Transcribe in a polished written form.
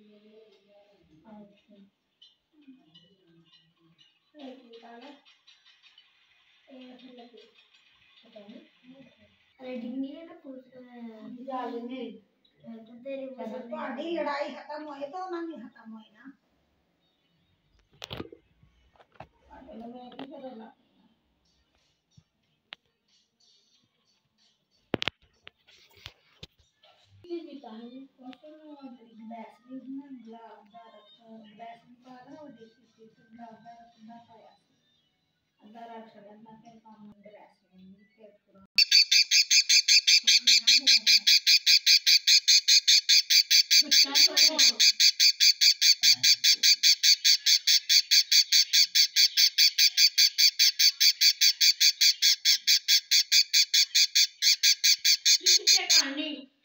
اچھا ایک نکالا پتا نہیں ریڈنگ ہے نا جال میری تو تیری تہاڈی لڑائی ختم ہوئی تو انہاں دی ختم ہوئی نا اگلے میں کی کرنا کی تاہی کوشن گلاس بھی نا گلاب دا گلاس میں پا رہا وہ دیکھی گلاب دا رکھنا پایا ادا رکھ چھڑنا پھر کام گلاس میں پھر پورا کھانی